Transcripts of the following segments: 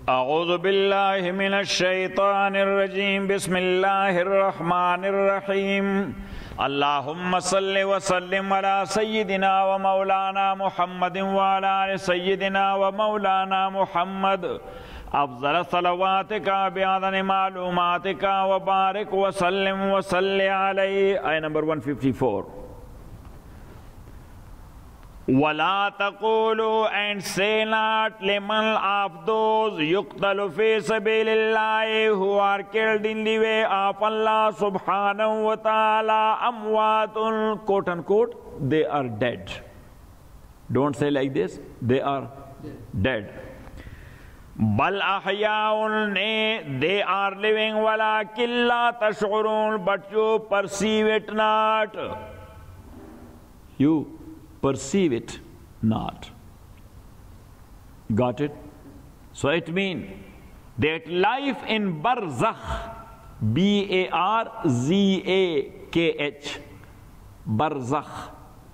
अऊज़ु बिल्लाहि मिनश शैतानिर रजीम बिस्मिल्लाहिर रहमानिर रहीम अल्लाहुम्मा सल्लि व सल्लिम अला सय्यिदिना व मौलाना मुहम्मदिन व अला आलि सय्यिदिना व मौलाना मुहम्मद अफ़ज़ल सलवातिका बिअदनि मालूमातिका व बारिक व सल्लिम व सल्लि अलैहि। आय नंबर 154। वला तक़ूलू एंड से नॉट लिमन ऑफ दोज युक़्तलु फ़ी सबीलिल्लाहि who are killed in the way of अल्लाह सुब्हानहु व तआला अमवातुन quote unquote they are dead. Don't say like this, they are dead. बल अहयाउन they are living वलाकिन La तशउरून but you perceive it not. You perceive it not. Got it? So it means that life in barzakh, B-A-R-Z-A-K-H, barzakh,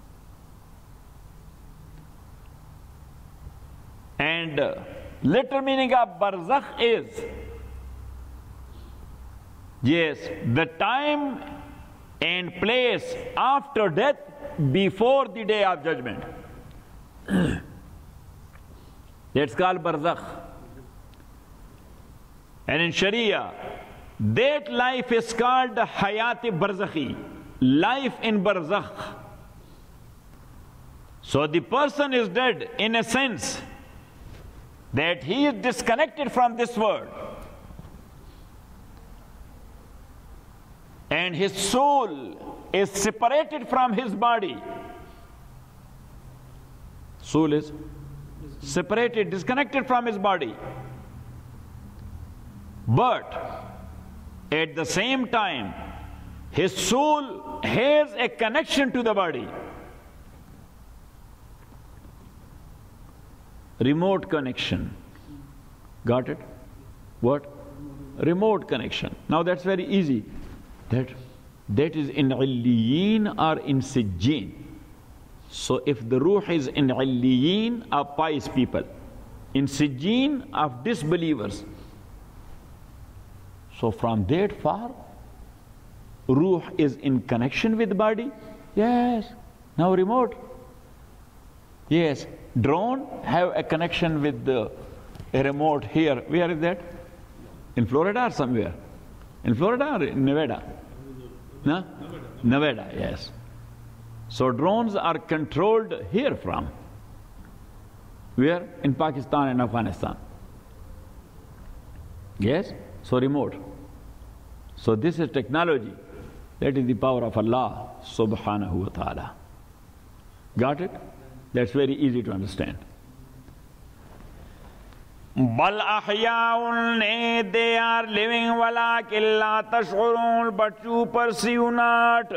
and literal meaning of barzakh is, yes, the time and place after death, before the day of judgment. That's called barzakh. And in Sharia, that life is called hayati barzakhi, life in barzakh. So the person is dead in a sense that he is disconnected from this world, and his soul is separated from his body. Soul is separated, disconnected from his body. But at the same time, his soul has a connection to the body. Remote connection. Got it? What? Remote connection. Now that's very easy. That is in Illiyin or in Sijjin. So if the ruh is in Illiyin of pious people, in Sijjin of disbelievers, so from that far, ruh is in connection with body? Yes. Now remote. Yes. Drone have a connection with a remote here. Where is that? In Florida or somewhere? In Florida or in Nevada? No? Nevada, yes. So drones are controlled here from. Where? In Pakistan and Afghanistan. Yes? So remote. So this is technology. That is the power of Allah subhanahu wa ta'ala. Got it? That's very easy to understand. Bal ahyaun, they are living walakin la tash'urun, but you perceive not.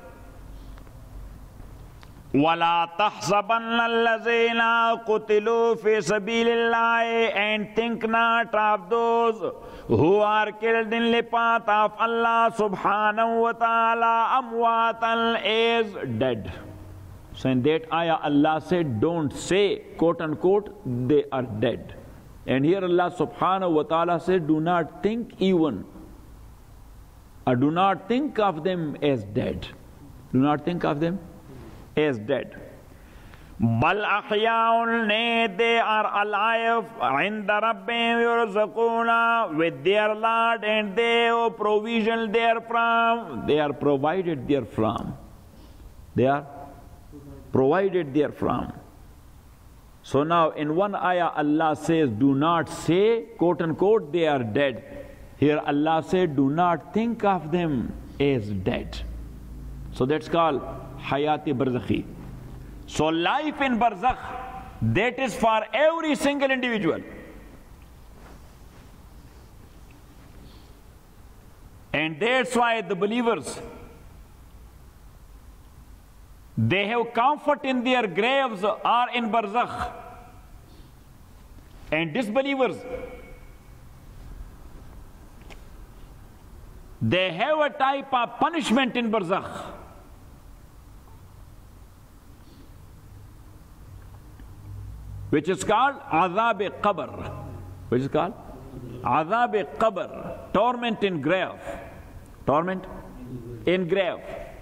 Wala tahsabanna allazina qutilu fi sabilillahi, and think not of those who are killed in the path of Allah subhanahu wa ta'ala amwatan, as dead. So in that ayah Allah said, don't say, quote unquote, they are dead. And here Allah subhanahu wa ta'ala said, do not think even, or do not think of them as dead. Do not think of them as dead. Bal ahyaun, they are alive, inda rabbihim yurzaquna, with their Lord, and they have provision therefrom. They are provided therefrom. They are provided therefrom. So now in one ayah Allah says, do not say, quote unquote, they are dead. Here Allah said, do not think of them as dead. So that's called hayati barzakhi. So life in barzakh, that is for every single individual. And that's why the believers, they have comfort in their graves or in barzakh. And disbelievers, they have a type of punishment in barzakh. Which is called azab-e-qabr. which is called Azab-e-Qabr, torment in grave. Torment in grave.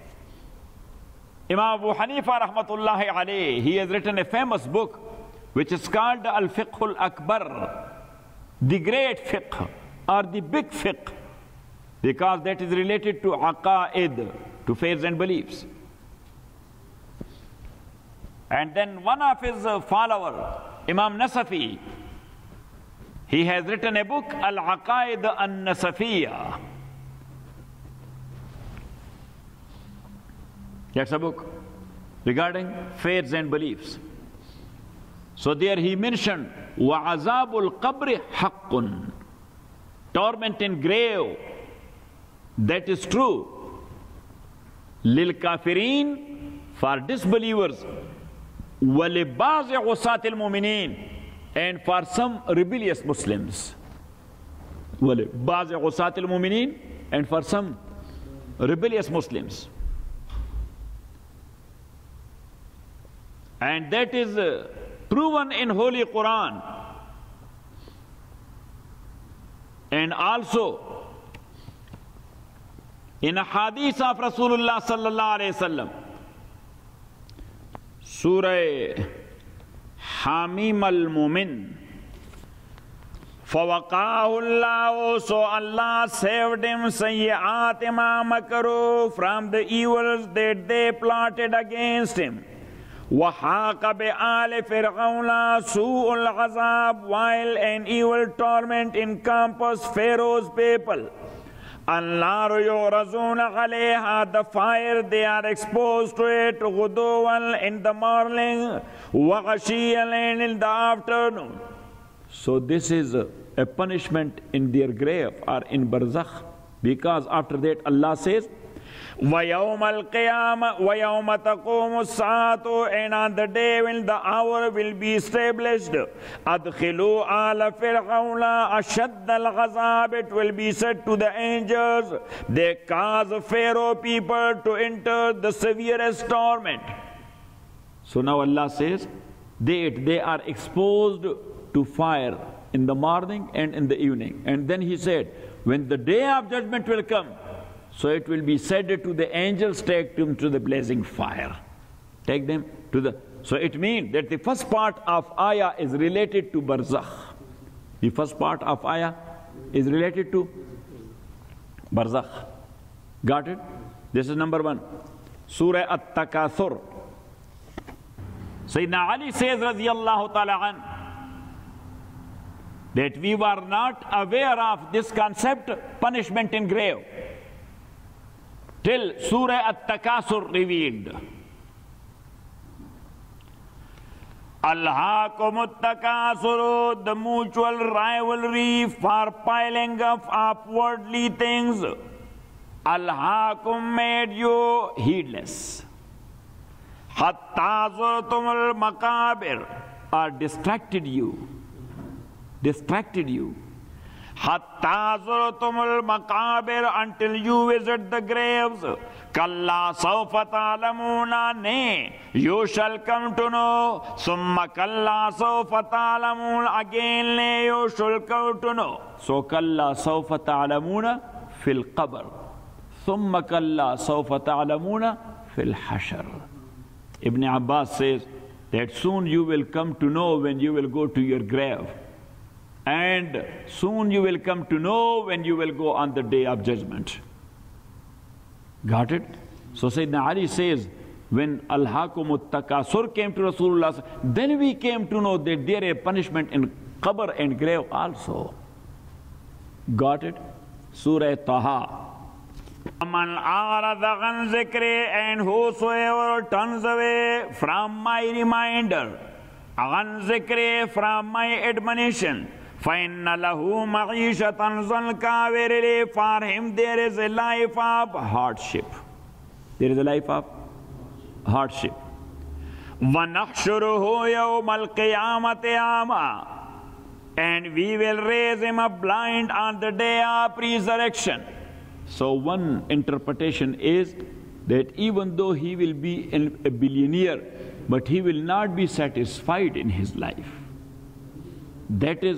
Imam Abu Hanifa rahmatullahi alayhi, he has written a famous book which is called Al-Fiqh Al-Akbar, the great fiqh or the big fiqh, because that is related to aqaid, to faiths and beliefs. And then one of his followers, Imam Nasafi, he has written a book, Al-Aqaid An-Nasafiyya. That's a book regarding faiths and beliefs. So there he mentioned, وَعَذَابُ الْقَبْرِ حَقٌّ, torment in grave, that is true. لِلْكَافِرِينَ, for disbelievers, وَلِبَعْضِ عُصَاةِ الْمُؤْمِنِينَ, and for some rebellious Muslims. وَلِبَعْضِ عُصَاةِ الْمُؤْمِنِينَ, and for some rebellious Muslims. And that is proven in Holy Quran. And also in a hadith of Rasulullah sallallahu alayhi wasallam, Surah Hamim al-Mumin, فَوَقَاهُ اللَّهُ, so Allah saved him, سَيِّئَاتِ مَا مَكَرُوا, from the evils that they plotted against him. وَحَاقَ بِآلِ فِرْعَوْنَ سُوءُ الْعَذَابِ, while an evil torment encompassed Pharaoh's people. النَّارُ يُعْرَضُونَ عَلَيْهَا, the fire, they are exposed to it, غُدُوًّا, in the morning, وَعَشِيًّا, in the afternoon. So this is a punishment in their grave or in barzakh, because after that Allah says, وَيَوْمَ الْقِيَامَةِ وَيَوْمَ تَقُومُ السَّاعَةُ, and on the day when the hour will be established, أَدْخِلُوا آلَ فِرْعَوْنَ أَشَدَّ الْعَذَابِ, it will be said to the angels, they cause Pharaoh people to enter the severest torment. So now Allah says, they are exposed to fire in the morning and in the evening. And then he said, when the day of judgment will come, so it will be said to the angels, take them to the blazing fire. Take them to the... So it means that the first part of ayah is related to barzakh. The first part of ayah is related to barzakh. Got it? This is number one. Surah At-Takathur. Sayyidina Ali says, radiyallahu ta'ala an, that we were not aware of this concept, punishment in grave, till Surah At-Takasur revealed. Alhaakumut takasuru, the mutual rivalry for piling up upwardly things. Alhaakum made you heedless. Hatta zurtumul makabir, or distracted you. Distracted you. Hatta zurtumul makabir, until you visit the graves. Kalla sawfa ta'lamuna, nay, you shall come to know. Summa kalla sawfa ta'lamun, again nay, you shall come to know. So kalla sawfa ta'lamuna fil qabr. Summa kalla sawfa ta'lamuna fil hashr. Ibn Abbas says that soon you will come to know when you will go to your grave. And soon you will come to know when you will go on the day of judgment. Got it? So Sayyidina Ali says, when Al-Hakumut Takasur came to Rasulullah, then we came to know that there is a punishment in qabr and grave also. Got it? Surah Taha. Man a'rada an zikri, and whosoever turns away from my reminder, an zikri, from my admonition, فَإِنَّ لَهُ مَعِيشَةً ضَنْكَ, verily for him there is a life of hardship. There is a life of hardship. وَنَحْشُرُهُ يَوْمَ الْقِيَامَةِ أَعْمَى, and we will raise him up blind on the day of resurrection. So one interpretation is that even though he will be a billionaire, but he will not be satisfied in his life. That is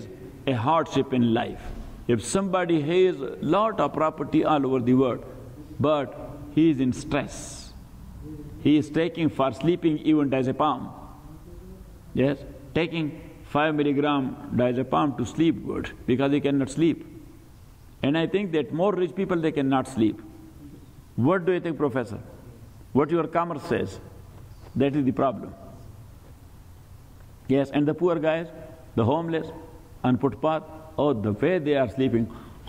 a hardship in life. If somebody has a lot of property all over the world, but he is in stress, he is taking for sleeping even diazepam. Yes, taking 5 milligram diazepam to sleep good because he cannot sleep. And I think that more rich people, they cannot sleep. What do you think, Professor? What your commerce says? That is the problem. Yes, and the poor guys, the homeless, on footpath, oh, the way they are sleeping.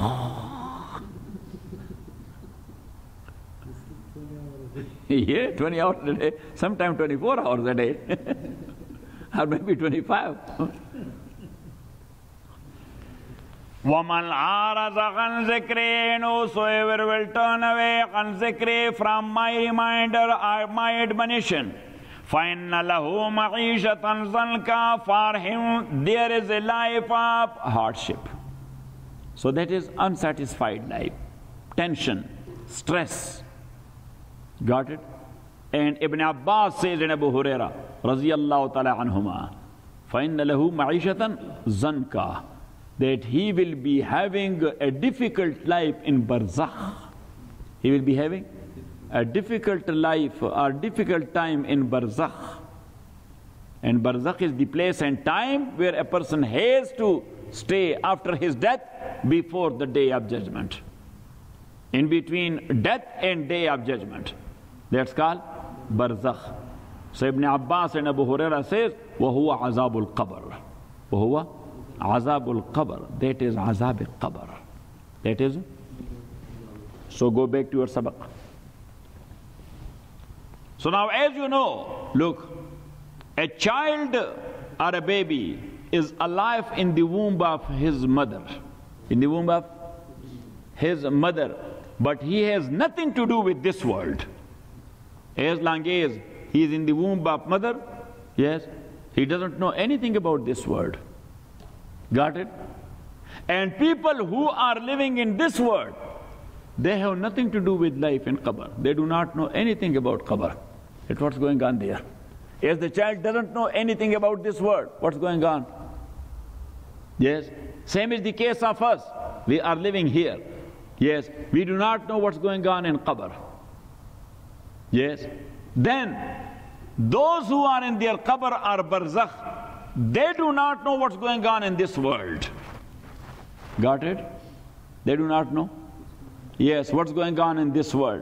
Yeah, 20 hours a day, sometimes 24 hours a day, or maybe 25. وَمَنْ أَعْرَضَ عَنْ ذِكْرِي, and whosoever will turn away عَنْ ذِكْرِي, from my reminder or my admonition, فَإِنَّ لَهُ مَعِيشَةً ضَنْكًا, for him there is a life of hardship. So that is unsatisfied life, tension, stress. Got it? And Ibn Abbas says in Abu Huraira, radiyallahu ta'ala anhuma, فَإِنَّ لَهُ مَعِيشَةً ضَنْكًا, that he will be having a difficult life in barzakh. He will be having a difficult life or difficult time in barzakh. And barzakh is the place and time where a person has to stay after his death before the day of judgment. In between death and day of judgment. That's called barzakh. So Ibn Abbas and Abu Huraira says, وَهُوَ عَذَابُ الْقَبْرِ, وَهُوَ عَذَابُ الْقَبْرِ, that is azab al-qabr. That is. So go back to your sabaq. So now, as you know, look, a child or a baby is alive in the womb of his mother. In the womb of his mother. But he has nothing to do with this world. As long as he is in the womb of mother, yes, he doesn't know anything about this world. Got it? And people who are living in this world, they have nothing to do with life in qabr. They do not know anything about qabr. That's what's going on there. As the child doesn't know anything about this world, what's going on? Yes, same is the case of us. We are living here. Yes, we do not know what's going on in qabr. Yes, then those who are in their qabr or barzakh, they do not know what's going on in this world. Got it? They do not know. Yes, what's going on in this world.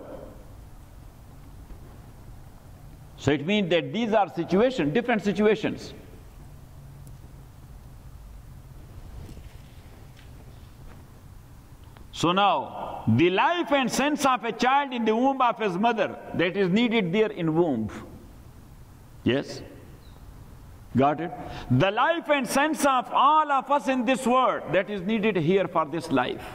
So it means that these are situations, different situations. So now, the life and sense of a child in the womb of his mother, that is needed there in womb. Yes? Got it? The life and sense of all of us in this world, that is needed here for this life.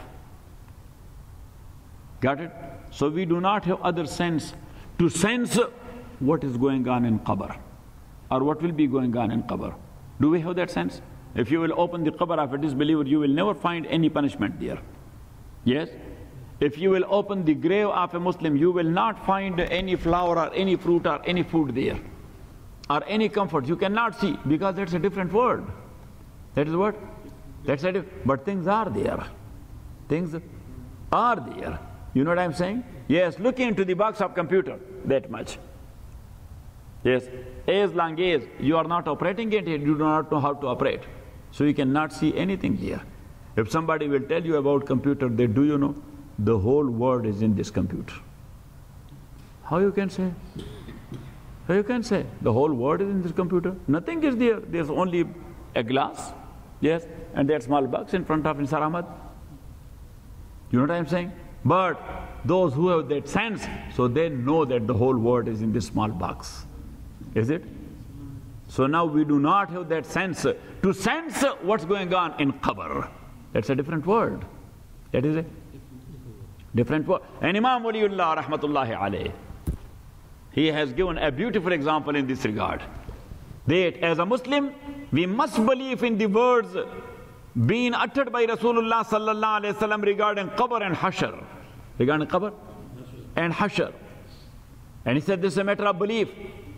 Got it? So we do not have other sense to sense what is going on in qabr or what will be going on in qabr. Do we have that sense? If you will open the qabr of a disbeliever, you will never find any punishment there. Yes? If you will open the grave of a Muslim, you will not find any flower or any fruit or any food there, or any comfort. You cannot see, because that's a different world. That is what? That's a but things are there. Things are there. You know what I'm saying? Yes, look into the box of computer, that much. Yes, as long as you are not operating it, you do not know how to operate. So you cannot see anything there. If somebody will tell you about computer, then do you know? The whole world is in this computer. How you can say? How you can say? The whole world is in this computer? Nothing is there. There's only a glass, yes, and that small box in front of Nisar Ahmad. You know what I'm saying? But those who have that sense, so they know that the whole world is in this small box. Is it? So now we do not have that sense to sense what's going on in qabr. That's a different world. That is a different world. And Imam Waliullah rahmatullahi alayhi, he has given a beautiful example in this regard. That as a Muslim, we must believe in the words being uttered by Rasulullah sallallahu alayhi wasallam regarding qabr and hashr. Regarding qabr and hashr. And he said this is a matter of belief.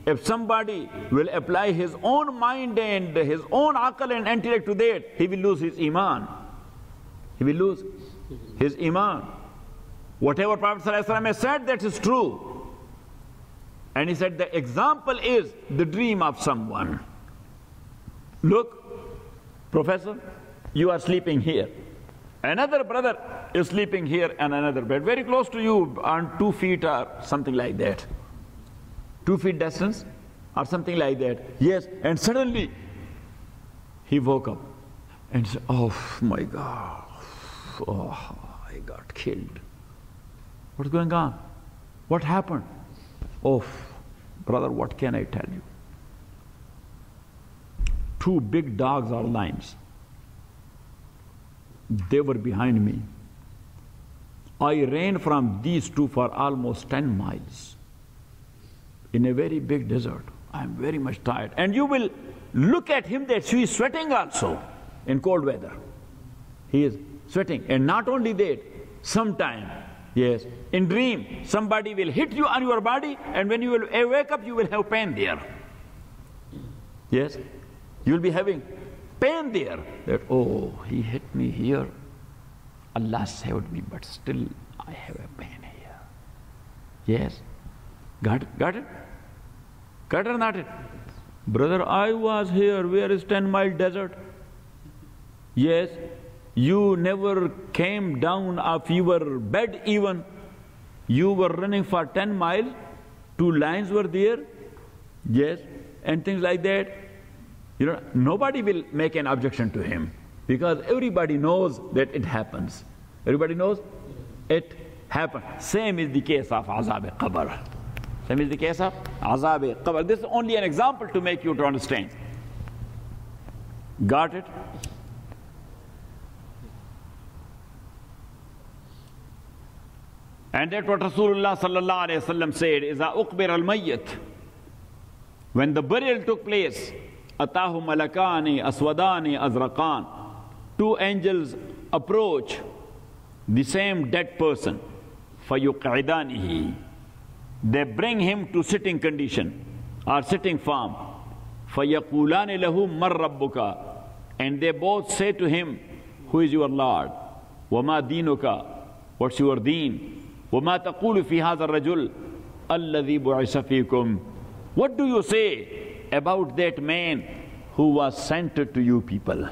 if somebody will apply his own mind and his own aql and intellect to that, he will lose his iman. He will lose his iman. Whatever Prophet ﷺ has said, that is true. And he said the example is the dream of someone. Look, professor, you are sleeping here. Another brother is sleeping here in another bed, very close to you, on 2 feet or something like that. 2 feet distance or something like that. Yes, and suddenly he woke up and said, oh my God, oh, I got killed. What's going on? What happened? Oh, brother, what can I tell you? 2 big dogs or lions, they were behind me. I ran from these 2 for almost 10 miles in a very big desert. I am very much tired. And you will look at him that he is sweating also in cold weather. He is sweating. And not only that, sometime, yes, in dream, somebody will hit you on your body, and when you will wake up, you will have pain there. Yes, you will be having pain there. That, oh, he hit me here. Allah saved me, but still I have a pain here. Yes, got it? Got it? Got it or not it? Brother, I was here. Where is 10-mile desert? Yes, you never came down off your bed even. You were running for 10 miles. 2 lions were there. Yes, and things like that. You know, nobody will make an objection to him because everybody knows that it happens. Everybody knows it happens. Same is the case of Azab Qabr. Same is the case of Azab Qabr. This is only an example to make you to understand. Got it? And that's what Rasulullah sallallahu alayhi wa sallam said, إِذَا أُقْبِرَ الْمَيِّتِ. When the burial took place, أَتَاهُ مَلَكَانِ أَسْوَدَانِ أَزْرَقَانِ. 2 angels approach the same dead person. فَيُقْعِدَانِهِ. They bring him to sitting condition or sitting form. فَيَقُولَانِ لَهُ مَنْ رَبُّكَ. And they both say to him, who is your Lord? وَمَا دِينُكَ. What's your deen? وَمَا تَقُولُ فِي هَذَا الرَّجُلِ الَّذِي بُعِثَ فِيكُمْ. What do you say about that man who was sent to you people?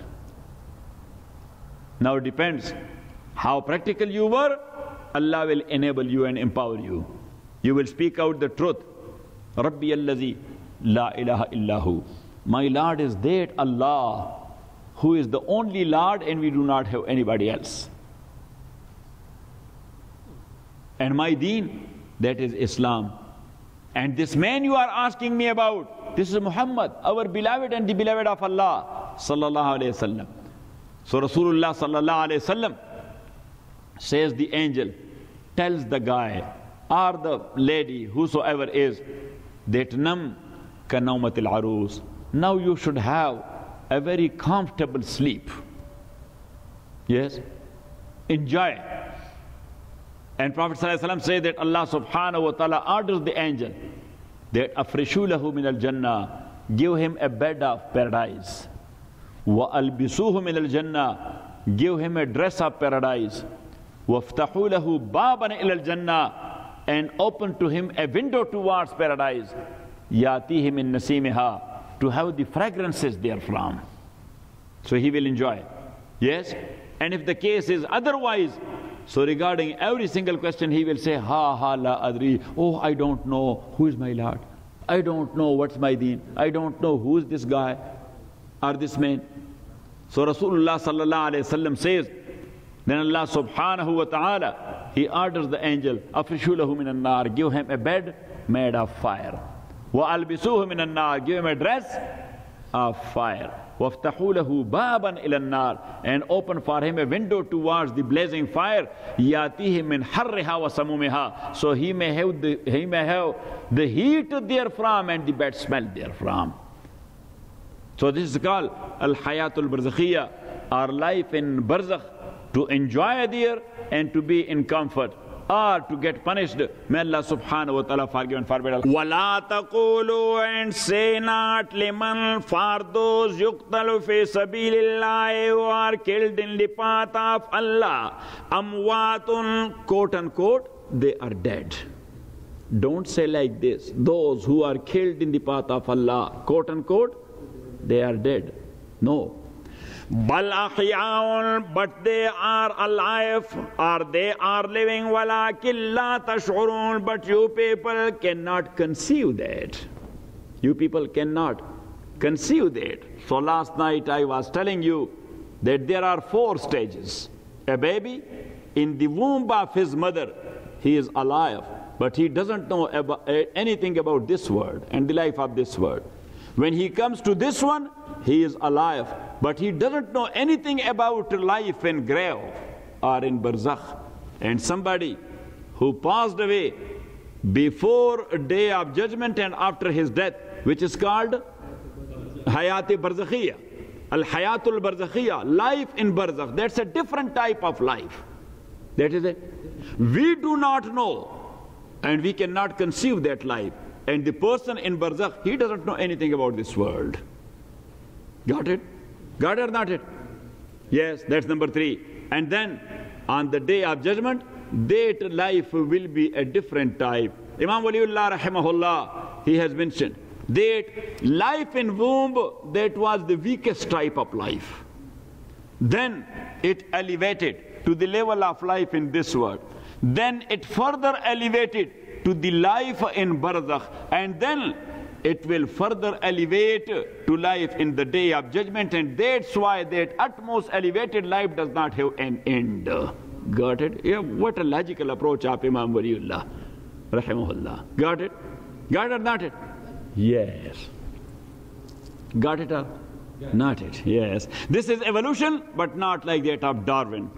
Now it depends how practical you were. Allah will enable you and empower you. You will speak out the truth. Rabbi allazi la ilaha illahu. My Lord is that Allah who is the only Lord and we do not have anybody else. And my deen, that is Islam. And this man you are asking me about, this is Muhammad, our beloved and the beloved of Allah sallallahu alayhi wasallam. So Rasulullah sallallahu alayhi wasallam says, the angel tells the guy or the lady, whosoever is, that nam ka naumatil arus. Now you should have a very comfortable sleep. Yes, enjoy. And Prophet ﷺ said that Allah subhanahu wa ta'ala orders the angel that afrishu lahu min al-jannah, give him a bed of paradise. Wa albisuhu min al-jannah, give him a dress of paradise. Waftahu lahu baban ila al-jannah, and open to him a window towards paradise. Yatihi min nasimiha, to have the fragrances therefrom. So he will enjoy. Yes? And if the case is otherwise, so regarding every single question, he will say, ha ha la adri. Oh, I don't know who is my Lord. I don't know what's my deen. I don't know who is this guy or this man. So Rasulullah sallallahu alayhi wasallam says, then Allah subhanahu wa ta'ala, he orders the angel, afrishu lahu min an-nar, give him a bed made of fire. Wa albisuhu min an-nar, give him a dress of fire. وَافْتَحُوا لَهُ بَابًا إِلَى النَّارِ, and open for him a window towards the blazing fire. يَأْتِيهِ مِنْ حَرِّهَا وَسَمُومِهَا, so he may have the heat therefrom and the bad smell therefrom. So this is called Al-Hayatul Barzakhiyya, our life in Barzakh, to enjoy there and to be in comfort. or to get punished. May Allah subhanahu wa ta'ala forgive and forbid. وَلَا تَقُولُوا, and say not, liman, for those يُقْتَلُ فِي سَبِيلِ اللَّهِ, who are killed in the path of Allah, amwatun, quote unquote, they are dead. Don't say like this, those who are killed in the path of Allah, quote unquote, they are dead. No. Bal ahyaun, but they are alive, or they are living. Walakin la tash'urun, but you people cannot conceive that. You people cannot conceive that. So last night I was telling you that there are 4 stages. A baby in the womb of his mother, he is alive, but he doesn't know anything about this world and the life of this world. When he comes to this one, he is alive, but he doesn't know anything about life in grave or in barzakh. And somebody who passed away before a day of judgment and after his death, which is called Hayat-e Barzakhiyya, Al-Hayatul Barzakhiyya, life in barzakh. That's a different type of life. That is it. We do not know, and we cannot conceive that life. And the person in barzakh, he doesn't know anything about this world. Got it? Got it or not it? Yes, that's number 3. And then on the day of judgment, that life will be a different type. Imam Waliullah rahimahullah, he has mentioned that life in womb, that was the weakest type of life. Then it elevated to the level of life in this world. Then it further elevated to the life in barzakh, and then it will further elevate to life in the day of judgment, and that's why that utmost elevated life does not have an end. Got it? Yeah, what a logical approach of Imam Waliullah rahimahullah. Got it? Got it or not it? Yes. Got it or not it? Yes. This is evolution, but not like that of Darwin.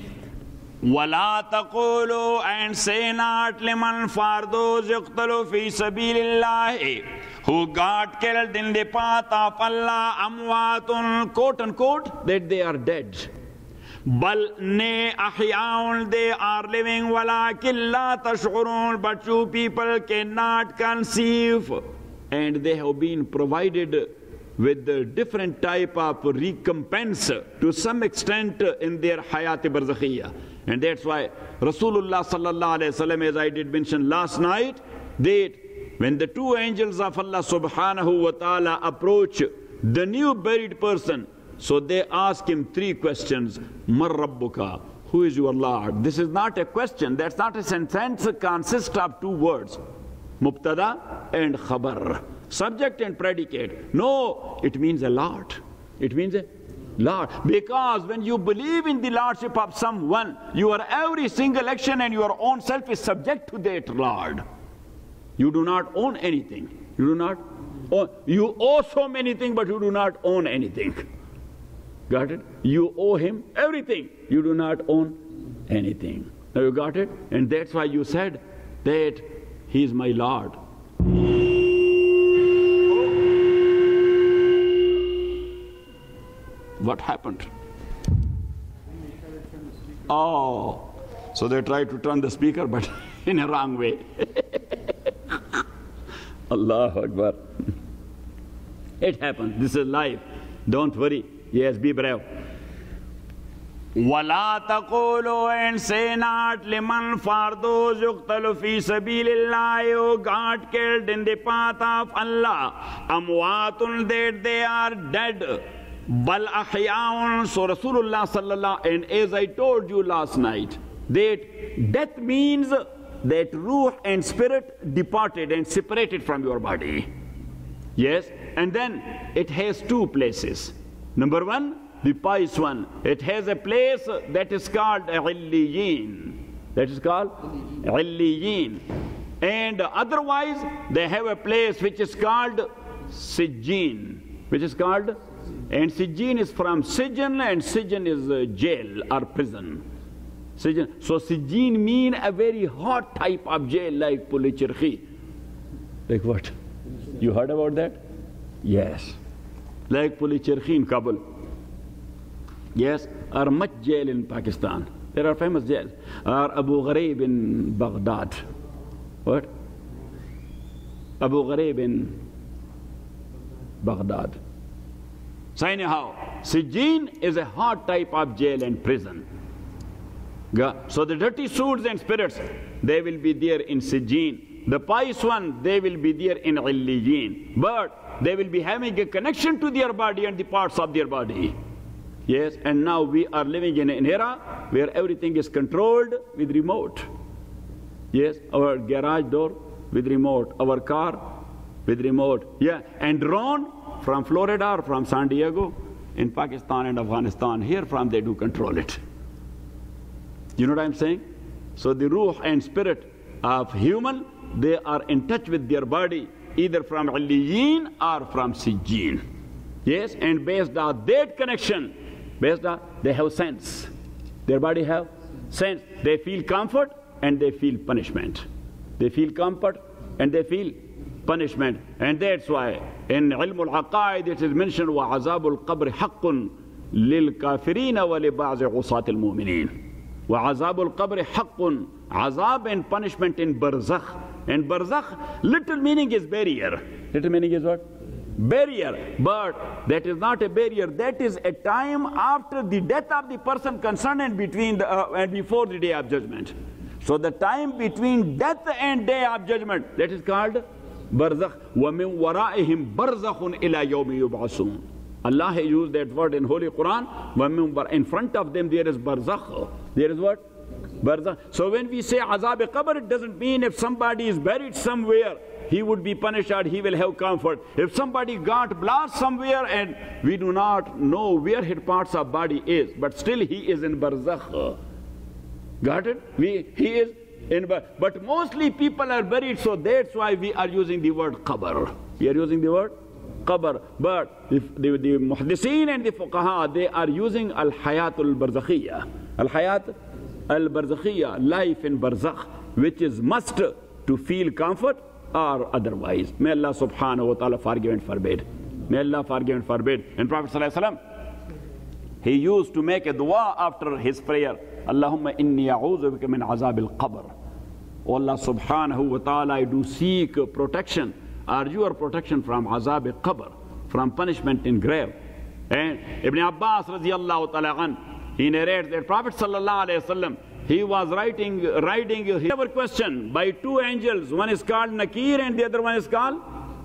وَلَا تَقُولُوا, and say not, liman, for those يُقْتَلُوا فِي سَبِيلِ اللَّهِ, who got killed in the path of Allah, amwatun, quote unquote, that they are dead. Bal ne ahyaun, they are living. Walakin la tash'urun, but you people cannot conceive. And they have been provided with the different type of recompense to some extent in their hayat barzakhiyya. And that's why Rasulullah sallallahu alayhi wa sallam, as I did mention last night, that when the 2 angels of Allah subhanahu wa ta'ala approach the new buried person, so they ask him 3 questions. Mar Rabbuka, who is your Lord? This is not a question, that's not a sentence, it consists of 2 words. Mubtada and khabar. Subject and predicate. No, it means a Lord. It means a Lord. Because when you believe in the Lordship of someone, your every single action and your own self is subject to that Lord. You do not own anything. You do not own. You owe so many things, but you do not own anything. Got it? You owe him everything. You do not own anything. Now you got it? And that's why you said that he is my Lord. What happened? Oh, so they tried to turn the speaker, but in a wrong way. Allahu Akbar. It happened. This is life. Don't worry. Yes, be brave. وَلَا تَقُولُوا, and say not, liman, for those يُقْتَلُ فِي سَبِيلِ اللَّهِ, who got killed in the path of Allah, amwatun, that they are dead. Bal ahyaun. So Rasulullah sallallahu, and as I told you last night, that death means that ruh and spirit departed and separated from your body. Yes, and then it has 2 places. Number 1, the pious one, it has a place that is called Illiyin. That is called Illiyin. And otherwise, they have a place which is called Sijjin. Which is called, and Sijjin is from Sijjan, and Sijjan is jail or prison. Sijjan. So Sijjin mean a very hot type of jail like Pulicherkhi. Like what? You heard about that? Yes. Like Pulicherkhi in Kabul. Yes, or much jail in Pakistan. There are famous jails. Or Abu Ghraib in Baghdad. What? Abu Ghraib in Baghdad. So anyhow, Sijjin is a hard type of jail and prison. So the dirty souls and spirits, they will be there in Sijjin. The pious one, they will be there in Illiyin. But they will be having a connection to their body and the parts of their body. Yes, and now we are living in an era where everything is controlled with remote. Yes, our garage door with remote, our car with remote. Yeah, and drone from Florida or from San Diego in Pakistan and Afghanistan, here from they do control it. You know what I'm saying? So the ruh and spirit of human, they are in touch with their body, either from Illiyin or from Sijjin. Yes, and based on that connection, based on, they have sense. Their body have sense. They feel comfort and they feel punishment. They feel comfort and they feel punishment. And that's why in Ilm al-Aqaid it is mentioned, وَعَذَابُ الْقَبْرِ حَقٌّ لِلْكَافِرِينَ وَلِبَعْضِ عُصَاةِ الْمُؤْمِنِينَ. وَعَذَابُ الْقَبْرِ حَقٌّ. Azab and punishment in barzakh. And barzakh, little meaning is barrier. Little meaning is what? Barrier. But that is not a barrier. That is a time after the death of the person concerned and between and before the day of judgment. So the time between death and day of judgment, that is called barzakh. وَمِن وَرَائِهِمْ بَرْزَخٌ إِلَى يَوْمِ يُبْعَثُونَ. Allah has used that word in Holy Quran. In front of them there is barzakh. There is what? Barzakh. So when we say azab qabr, it doesn't mean if somebody is buried somewhere, he would be punished or he will have comfort. If somebody got blast somewhere and we do not know where his parts of body is, but still he is in barzakh. Got it? He is in barzakh. But mostly people are buried, so that's why we are using the word qabr. We are using the word qabr. But the muhaddiseen and the fuqaha, they are using al-hayatul barzakhiyya. Al-hayat al-barzakhiyya, life in barzakh, which is must to feel comfort or otherwise. May Allah subhanahu wa ta'ala forgive and forbid. May Allah forgive and forbid. And Prophet sallallahu alaihi wasallam, he used to make a dua after his prayer. Allahumma inni a'udhu bika min azab al-qabr. O Allah subhanahu wa ta'ala, I do seek protection, or your protection from azab al-qabr, from punishment in grave. And Ibn Abbas radiyallahu ta'ala an, he narrates that Prophet sallallahu alaihi wasallam, he was riding his question by two angels. One is called Nakir and the other one is called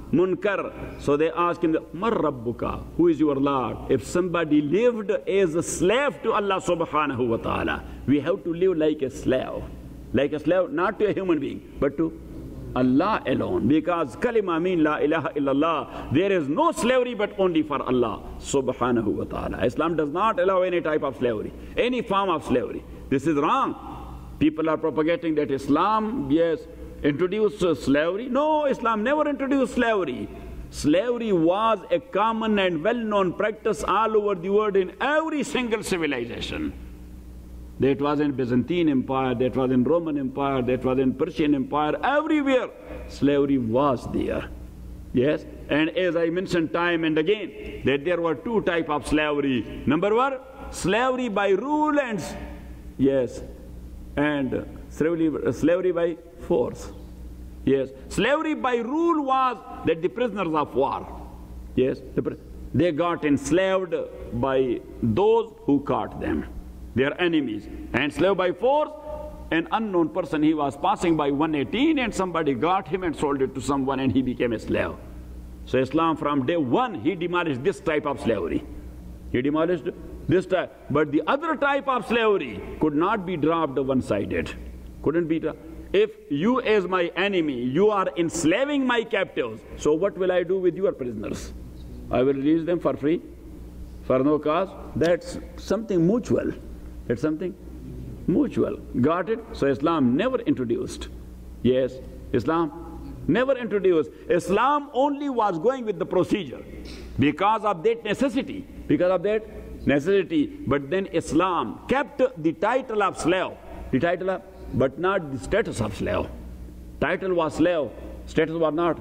Munkar. So they asked him, Mar Rabbuka, who is your Lord? If somebody lived as a slave to Allah subhanahu wa ta'ala, we have to live like a slave. Like a slave, not to a human being, but to Allah alone. Because kalima mean la ilaha illallah. There is no slavery but only for Allah subhanahu wa ta'ala. Islam does not allow any type of slavery, any form of slavery. This is wrong. People are propagating that Islam, yes, introduced slavery. No, Islam never introduced slavery. Slavery was a common and well-known practice all over the world in every single civilization. That was in Byzantine Empire, that was in Roman Empire, that was in Persian Empire, everywhere slavery was there. Yes, and as I mentioned time and again, that there were two types of slavery. Number one, slavery by rule and yes, and slavery by force. Yes, slavery by rule was that the prisoners of war, yes, they got enslaved by those who caught them, their enemies. And slave by force, an unknown person, he was passing by 118 and somebody got him and sold it to someone and he became a slave. So Islam from day one, he demolished this type of slavery. He demolished this type. But the other type of slavery could not be dropped one-sided. Couldn't be dropped. If you as my enemy, you are enslaving my captives, so what will I do with your prisoners? I will release them for free, for no cause. That's something mutual. It's something mutual. Got it? So Islam never introduced. Yes, Islam never introduced. Islam only was going with the procedure because of that necessity. Because of that necessity. But then Islam kept the title of slave, the title of, but not the status of slave. Title was slave, status was not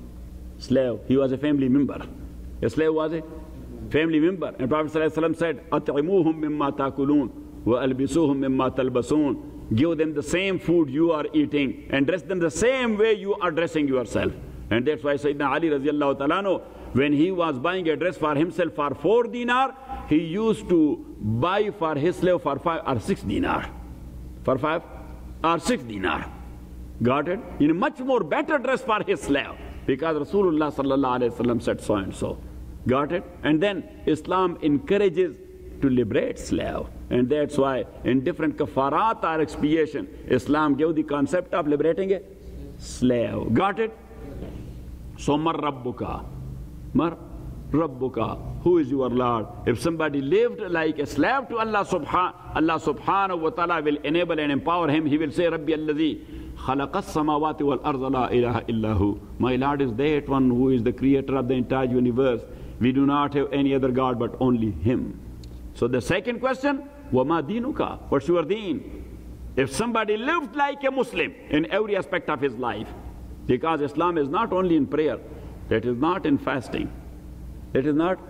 slave. He was a family member. A slave was a family member. And Prophet ﷺ said, أَطْعِمُوهُمْ مِمَّا تَأْكُلُونَ. وَأَلْبِسُوهُمْ مِمَّا تَلْبَسُونَ. Give them the same food you are eating and dress them the same way you are dressing yourself. And that's why Sayyidina Ali radiallahu ta'ala, when he was buying a dress for himself for 4 dinar, he used to buy for his slave for 5 or 6 dinar. For 5 or 6 dinar. Got it? In a much more better dress for his slave. Because Rasulullah sallallahu alayhi wa sallam said so and so. Got it? And then Islam encourages to liberate slave. And that's why in different kafarat or expiation, Islam gave the concept of liberating a slave. Got it? So mar rabbuka. Mar rabbuka. Who is your Lord? If somebody lived like a slave to Allah subhanahu wa ta'ala will enable and empower him. He will say, Rabbi alladhi khalaqas samawati wal arda la ilaha illahu. My Lord is that one who is the creator of the entire universe. We do not have any other God but only him. So the second question, wama dinuka? What's your deen? If somebody lived like a Muslim in every aspect of his life, because Islam is not only in prayer, that is not in fasting. That is not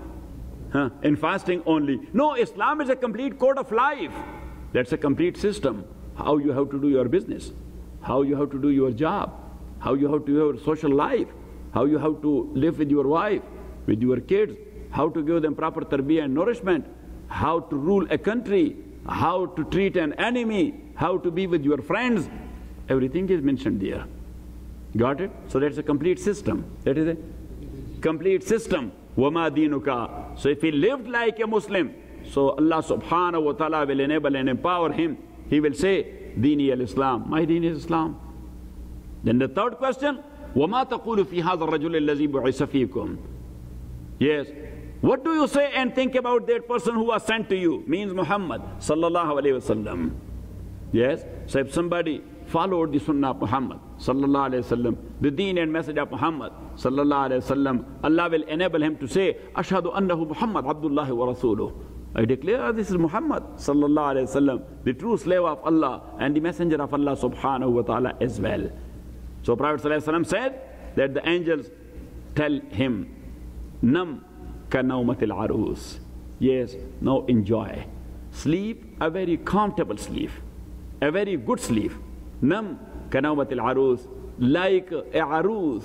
in fasting only. No, Islam is a complete code of life. That's a complete system. How you have to do your business, how you have to do your job, how you have to do your social life, how you have to live with your wife, with your kids, how to give them proper tarbiyah and nourishment, how to rule a country, how to treat an enemy, how to be with your friends. Everything is mentioned there. Got it? So that's a complete system. That is a complete system. وَمَا دِينُكَ. So if he lived like a Muslim, so Allah subhanahu wa ta'ala will enable and empower him. He will say, Dini al-Islam. My deen is Islam. Then the third question, وَمَا تَقُولُ فِي هَذَا الرَّجُلِ الَّذِي بُعِثَ فِيكُمْ. Yes. What do you say and think about that person who was sent to you? Means Muhammad sallallahu alayhi wasallam. Yes. So if somebody followed the sunnah of Muhammad sallallahu alayhi wasallam, the deen and message of Muhammad sallallahu alayhi wasallam, Allah will enable him to say, Ashhadu annahu Muhammad Abdullah wa Rasuluh. I declare this is Muhammad sallallahu alayhi wasallam, the true slave of Allah and the messenger of Allah subhanahu wa ta'ala as well. So Prophet sallallahu alayhi wasallam said that the angels tell him, Nam ka nawmatil arus. Yes, now enjoy. Sleep a very comfortable sleep, a very good sleep. Nam ka nawmatil arus. Like a arus,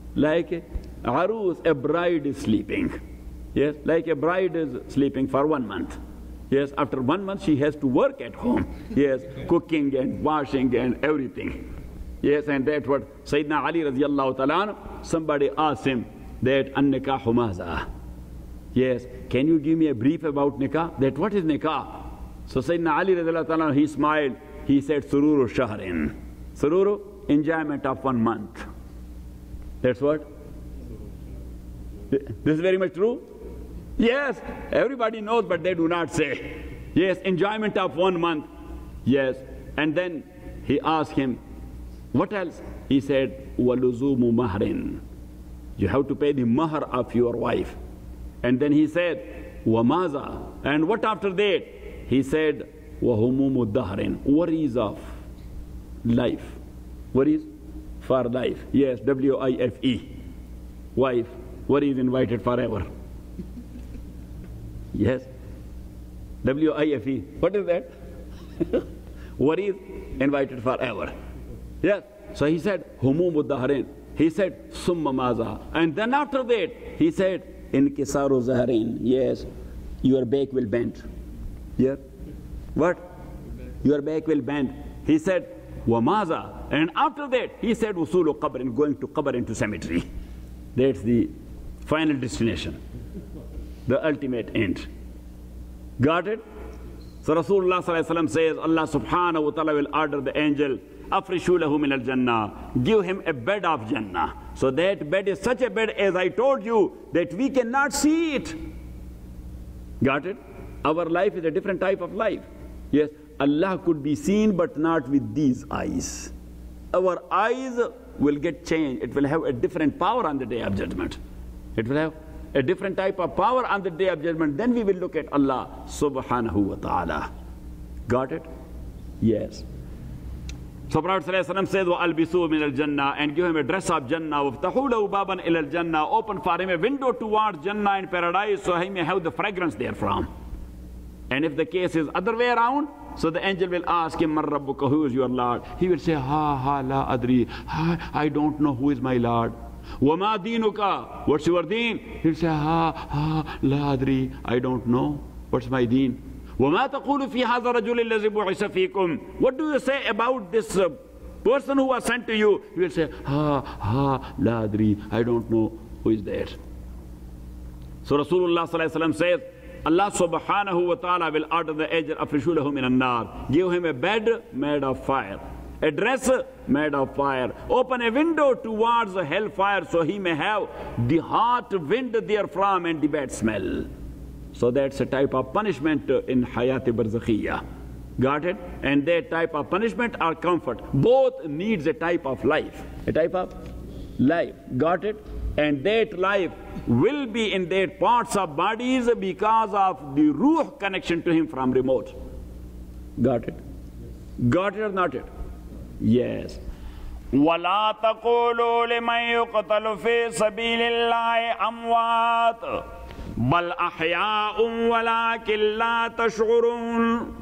a bride is sleeping. Yes, like a bride is sleeping for 1 month. Yes, after 1 month she has to work at home. Yes, cooking and washing and everything. Yes, and that's what Sayyidina Ali radiallahu ta'ala, somebody asked him that an-nikahu maza. Yes, can you give me a brief about nikah? That what is nikah? So Sayyidina Ali radiallahu ta'ala, he smiled. He said, sururu shahrin. Sururu, enjoyment of 1 month. That's what? This is very much true? Yes, everybody knows, but they do not say. Yes, enjoyment of 1 month. Yes, and then he asked him, what else? He said, waluzumu mahrin. You have to pay the mahr of your wife. And then he said, wamaza. And what after that? He said, wahumumu dahrin. Worries of life. Worries for life. Yes, W-I-F-E. Wife. Worries invited forever. Yes. W-I-F-E. What is that? Worries invited forever. Yes. So he said, humumu dahrin. He said, summa maza. And then after that, he said, inkisaru zaharin. Yes, your back will bend. Yeah. What? Your back will bend. He said, wamaza. And after that, he said, usulu qabrin, going to qabr, into cemetery. That's the final destination, the ultimate end. Got it? So Rasulullah sallallahu alaihi wasallam says, Allah subhanahu wa ta'ala will order the angel, afrishu lahu min al-jannah, give him a bed of Jannah. So that bed is such a bed, as I told you, that we cannot see it. Got it? Our life is a different type of life. Yes, Allah could be seen, but not with these eyes. Our eyes will get changed. It will have a different power on the day of judgment. It will have a different type of power on the day of judgment. Then we will look at Allah subhanahu wa ta'ala. Got it? Yes. So Prophet ﷺ says, وَأَلْبِسُوا مِنَ الْجَنَّةِ, and give him a dress of Jannah. وَفْتَحُوا لَهُ بَابًا إِلَى الْجَنَّةِ, open for him a window towards Jannah in paradise, so he may have the fragrance therefrom. And if the case is other way around, so the angel will ask him, Man Rabbuka, who is your Lord? He will say, Ha la adri. I don't know who is my Lord. Wama dinuka, what's your deen? He'll say, Ha la adri. I don't know. What's my deen? Wama taqulu fi hadha rajul allazi bu'isa fikum. What do you say about this person who was sent to you? He will say, Ha la adri. I don't know who is there. So Rasulullah sallallahu alaihi wasallam says, Allah subhanahu wa ta'ala will order the angel, afrishu lahu min an-nar. Give him a bed made of fire, a dress made of fire. Open a window towards the hellfire so he may have the hot wind therefrom and the bad smell. So that's a type of punishment in hayat barzakhiyya. Got it? And that type of punishment or comfort, both needs a type of life. A type of life. Got it? And that life will be in their parts of bodies because of the ruh connection to him from remote. Got it? Got it or not it? Yes. وَلَا تَقُولُوا لِمَنْ يُقْتَلُ فِي سَبِيلِ اللَّهِ أَمْوَاتٌ بَلْ أَحْيَاءٌ وَلَكِنْ لَا تَشْعُرُونَ.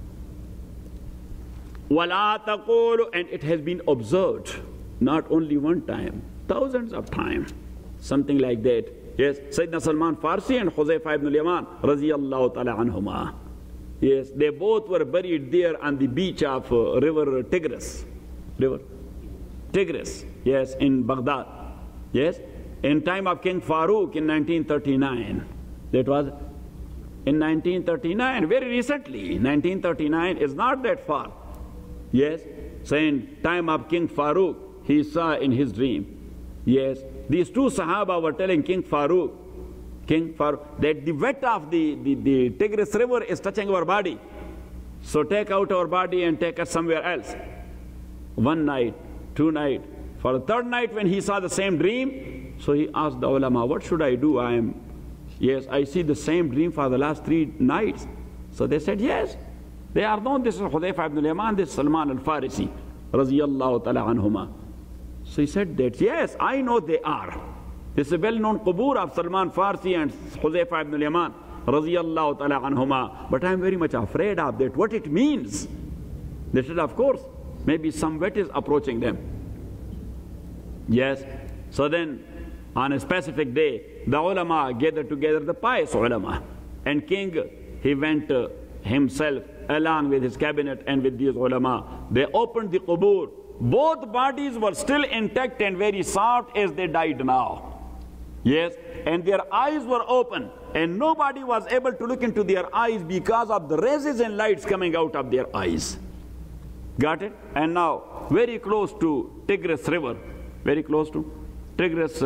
وَلَا تَقُولُوا, and it has been observed not only one time, thousands of times, something like that. Yes, Sayyidina Salman Farsi and Huzaifa ibn al-Yaman radiyallahu ta'ala anhuma. Yes, they both were buried there on the beach of river Tigris. River Tigris, yes, in Baghdad. Yes, in time of King Farooq in 1939. That was in 1939, very recently. 1939 is not that far. Yes, so in time of King Farooq, he saw in his dream. Yes, these two Sahaba were telling King Farooq, that the wet of the Tigris river is touching our body. So take out our body and take us somewhere else. One night, two nights. For the third night when he saw the same dream, so he asked the ulama, what should I do? I see the same dream for the last 3 nights. So they said, yes. They are known. This is Hudayfa ibn al-Yaman, this is Salman al-Farisi, radiyallahu ta'ala anhuma. So he said that, yes, I know they are. This is a well-known qubur of Salman Farsi and Huzaifa ibn al-Yaman, radiyallahu ta'ala anhuma. But I am very much afraid of that, what it means. They said, of course, maybe some wet is approaching them. Yes. So then, on a specific day, the ulama gathered together, the pious ulama. And king, he went himself along with his cabinet and with these ulama. They opened the qubur. Both bodies were still intact and very soft as they died now. Yes, and their eyes were open and nobody was able to look into their eyes because of the rays and lights coming out of their eyes. Got it? And now, very close to Tigris river, very close to Tigris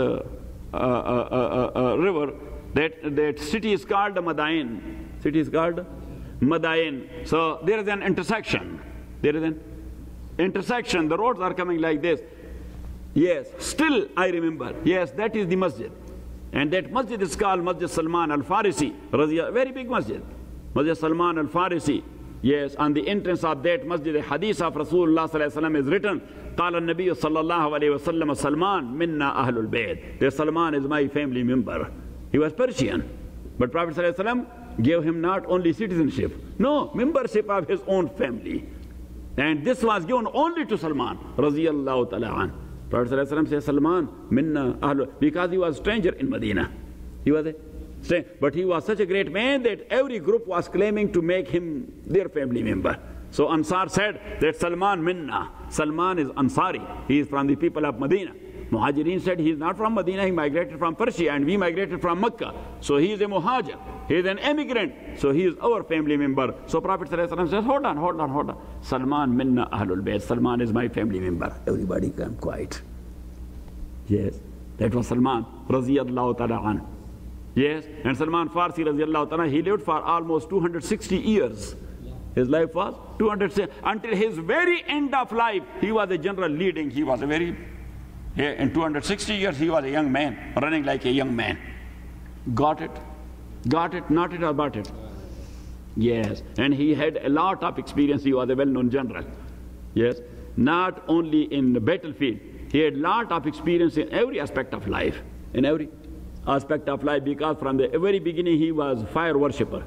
river, that city is called Madain. City is called Madain. So there is an intersection. There is an intersection. The roads are coming like this. Yes, still I remember. Yes, that is the masjid. And that masjid is called Masjid Salman al-Farisi. Very big masjid. Masjid Salman al-Farisi. Yes, on the entrance of that masjid, a hadith of Rasulullah sallallahu alaihi wasallam is written. قال النبي صلى الله عليه وسلم سلمان منا أهل البيت. That Salman is my family member. He was Persian. But Prophet sallallahu alaihi wasallam gave him not only citizenship, no, membership of his own family. And this was given only to Salman, radiyallahu ta'ala an. Prophet sallallahu alaihi wasallam says, Salman, minna ahlu, because he was a stranger in Medina. He was a stranger, but he was such a great man that every group was claiming to make him their family member. So Ansar said that Salman minna. Salman is Ansari. He is from the people of Medina. Muhajirin said he is not from Medina, he migrated from Persia and we migrated from Mecca. So he is a muhajir, he is an immigrant, so he is our family member. So Prophet ﷺ says, hold on. Salman minna ahlul bayt. Salman is my family member. Everybody come quiet. Yes, that was Salman radiyallahu ta'ala an. Yes, and Salman Farsi radiyallahu ta'ala, he lived for almost 260 years. His life was 260, until his very end of life, he was a general leading, he was a very, in 260 years, he was a young man, running like a young man. Got it? Got it? Not it or but it? Yes. And he had a lot of experience. He was a well-known general. Yes. Not only in the battlefield. He had a lot of experience in every aspect of life. In every aspect of life, because from the very beginning he was a fire worshipper.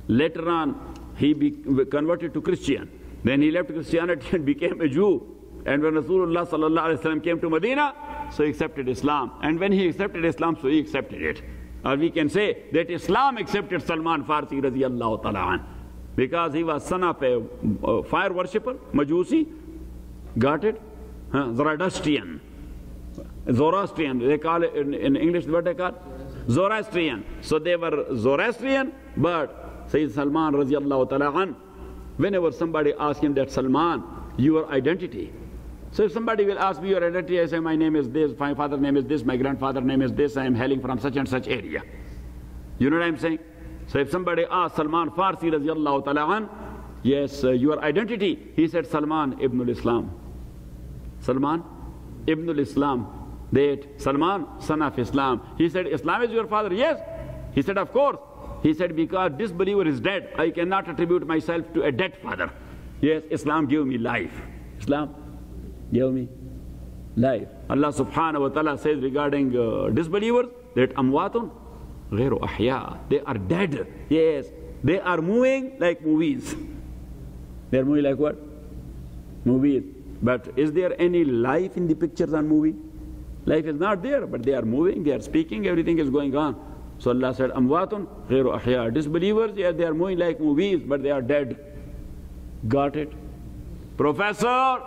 Later on, he converted to Christian. Then he left Christianity and became a Jew. And when Rasulullah sallallahu alaihi wasallam came to Medina, so he accepted Islam. And when he accepted Islam, so he accepted it. Or we can say that Islam accepted Salman Farsi radiyallahu ta'ala an, because he was son of a fire worshipper, Majusi. Got it? Zoroastrian. Zoroastrian. They call it in English, what they call? Zoroastrian. So they were Zoroastrian, but Sayyid Salman radiyallahu ta'ala an, whenever somebody asks him that, Salman, your identity. So if somebody will ask me your identity, I say my name is this, my father's name is this, my grandfather's name is this, I am hailing from such and such area. You know what I'm saying? So if somebody asks Salman Farsi radiyallahu ta'ala an, yes, your identity, he said Salman ibn al-Islam. Salman ibn al-Islam. That Salman, son of Islam. He said, Islam is your father? Yes. He said, of course. He said, because disbeliever is dead, I cannot attribute myself to a dead father. Yes, Islam gave me life. Islam gave me life. Allah subhanahu wa ta'ala says regarding disbelievers that amwatun ghairu ahya. They are dead. Yes, they are moving like movies. They are moving like what? Movies. But is there any life in the pictures on movie? Life is not there, but they are moving, they are speaking, everything is going on. So Allah said, amwatun ghairu ahya. Disbelievers, yes, they are moving like movies, but they are dead. Got it? Professor?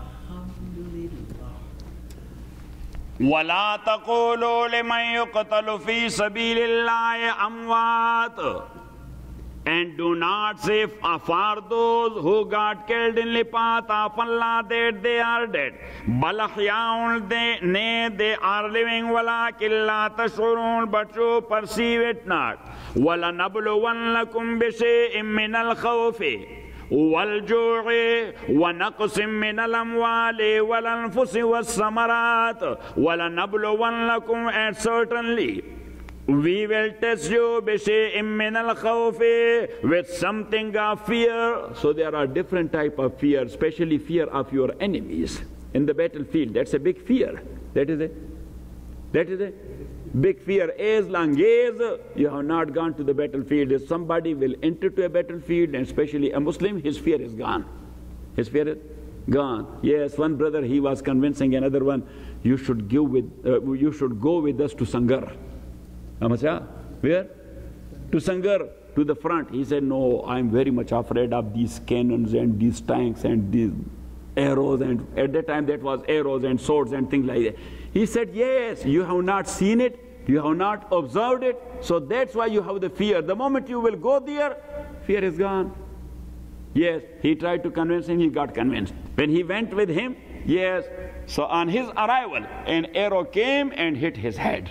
وَلَا تَقُولُوا لِمَنْ يُقْتَلُ فِي سَبِيلِ اللَّهِ أَمْوَاتٌ. And do not say for those who got killed in the path of Allah that they are dead. بَلْ أَحْيَاءٌ, they are living. وَلَكِنْ لَا تَشْعُرُونَ, but you perceive it not. وَلَنَبْلُوَنَّكُمْ بِشَيْءٍ مِّنَ الْخَوْفِ وَالْجُوعِ وَنَقْصٍ مِّنَ الْأَمْوَالِ وَالْأَنفُسِ وَالثَّمَرَاتِ وَلَنَبْلُوَنَّكُمْ, and certainly we will test you بِشَيْءٍ مِّنَ الْخَوْفِ, with something of fear. So there are different type of fear, especially fear of your enemies in the battlefield. That's a big fear. That is a big fear. As long as you have not gone to the battlefield, if somebody will enter to a battlefield, and especially a Muslim, his fear is gone. His fear is gone. Yes, one brother, he was convincing another one, you should go with us to Sangar. Where? To Sangar, to the front. He said, no, I'm very much afraid of these cannons and these tanks and these arrows. And at that time that was arrows and swords and things like that. He said, yes, you have not seen it, you have not observed it, so that's why you have the fear. The moment you will go there, fear is gone. Yes, he tried to convince him, he got convinced. When he went with him, yes, so on his arrival, an arrow came and hit his head.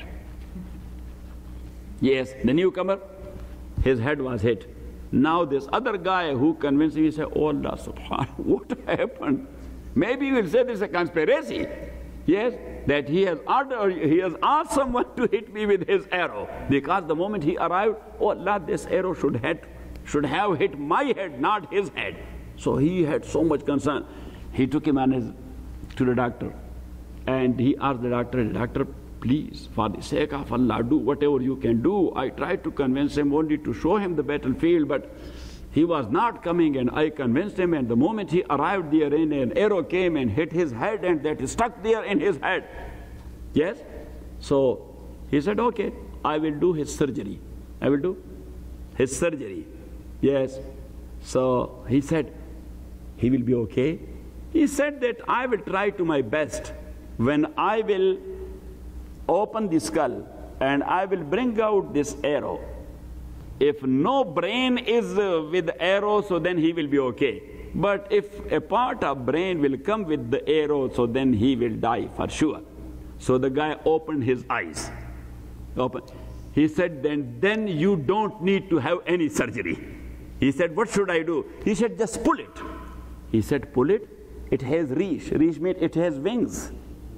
Yes, the newcomer, his head was hit. Now this other guy who convinced him, he said, oh Allah subhanahu, what happened? Maybe you will say this is a conspiracy. Yes, that he has asked someone to hit me with his arrow. Because the moment he arrived, oh Allah, this arrow should have hit my head, not his head. So he had so much concern. He took him to the doctor. And he asked the doctor, please, for the sake of Allah, do whatever you can do. I tried to convince him only to show him the battlefield, but he was not coming, and I convinced him, and the moment he arrived there, an arrow came and hit his head, and that stuck there in his head. Yes? So he said, okay, I will do his surgery. I will do his surgery. Yes. So he said, he will be okay. He said that I will try to my best. When I will open the skull and I will bring out this arrow, if no brain is with the arrow, so then he will be okay. But if a part of brain will come with the arrow, so then he will die for sure. So the guy opened his eyes. He said, then you don't need to have any surgery. He said, what should I do? He said, just pull it. He said, pull it? It has reach. Reach means it has wings.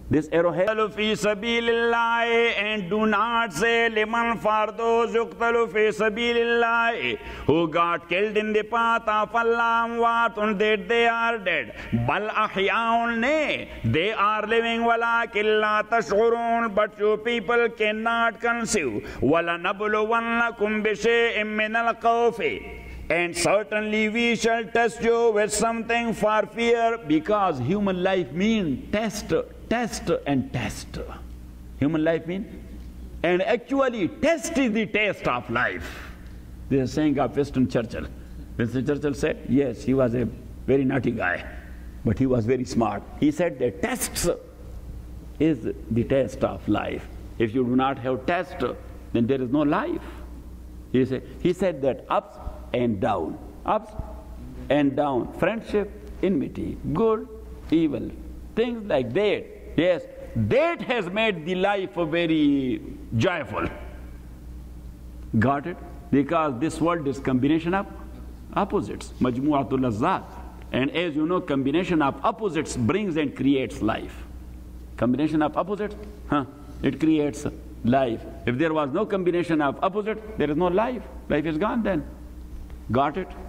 This arrowhead. Fi sabilillah, and do not say liman for those yuqtalu fi sabilillah who got killed in the path of Allah amwatun, that they are dead. Bal ahyaun, nay, they are living. Walakin la tash'urun, but you people cannot conceive. Wala nabluwannakum bi shay'in min al-khawfi, and certainly we shall test you with something for fear, because human life means test, test and test. Human life means, and actually test is the taste of life. This is saying of Winston Churchill. Winston Churchill said, yes, he was a very naughty guy, but he was very smart. He said that tests is the test of life. If you do not have test, then there is no life. He said that ups and down, ups and down, friendship, enmity, good, evil, things like that. Yes, that has made the life very joyful. Got it? Because this world is combination of opposites, majmu'atul lazzat. And as you know, combination of opposites brings and creates life. Combination of opposites, it creates life. If there was no combination of opposites, there is no life. Life is gone then. Got it?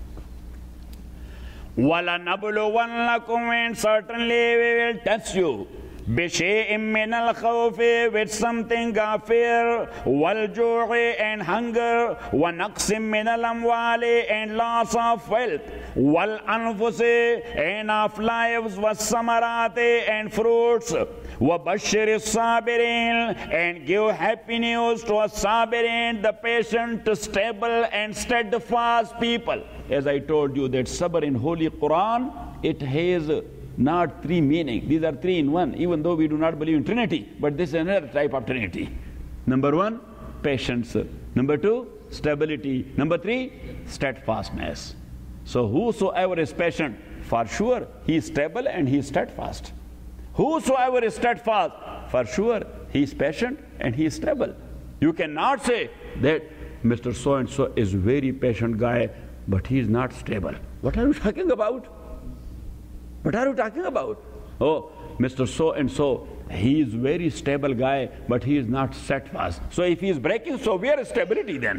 وَلَنَبْلُوَنَّكُمْ, and certainly we will test you. بِشَيْءٍ مِّنَ الْخَوْفِ, with something of fear, وَالْجُوعِ, and hunger, وَنَقْصٍ مِّنَ الْأَمْوَالِ, and loss of wealth, وَالْأَنفُسِ, and of lives, وَالثَّمَرَاتِ, and fruits, وَبَشِّرِ الصَّابِرِينَ, and give happy news to a sabirin, the patient, stable and steadfast people. As I told you that sabr in Holy Quran, it has not three meanings. These are three in one, even though we do not believe in Trinity, but this is another type of Trinity. Number one, patience. Number two, stability. Number three, steadfastness. So whosoever is patient, for sure he is stable and he is steadfast. Whosoever is steadfast, for sure he is patient and he is stable. You cannot say that Mr. So-and-so is very patient guy, but he is not stable. What are you talking about? What are you talking about? Oh, Mr. So-and-so, he is very stable guy, but he is not steadfast. So if he is breaking, so where is stability then?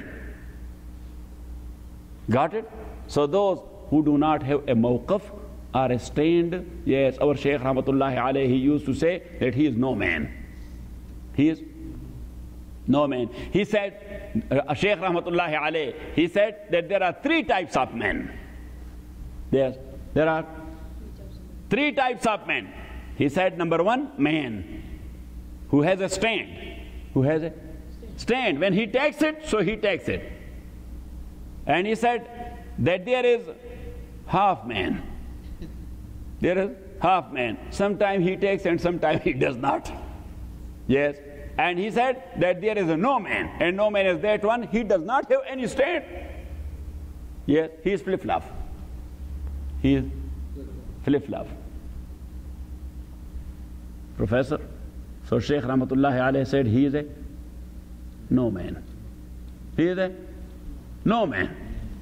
Got it? So those who do not have a mawqaf are stained. Yes, our Shaykh Rahmatullahi alayhi, he used to say that he is no man. He is no man. He said, Shaykh Rahmatullahi alayhi, he said that there are three types of men. There are three types of men. He said, number one, man who has a stand. Who has a stand. When he takes it, so he takes it. And he said that there is half man. There is half man. Sometimes he takes and sometimes he does not. Yes. And he said that there is a no man. And no man is that one. He does not have any stand. Yes. He is flip-flop. He is flip-flop. Professor. So Shaykh Rahmatullahi alayhi said he is a no man. He is a no man.